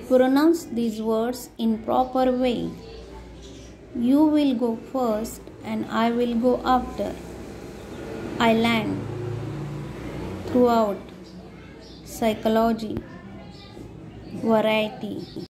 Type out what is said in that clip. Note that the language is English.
Pronounce these words in proper way. You will go first and I will go after. I land. Throughout. Psychology. Variety.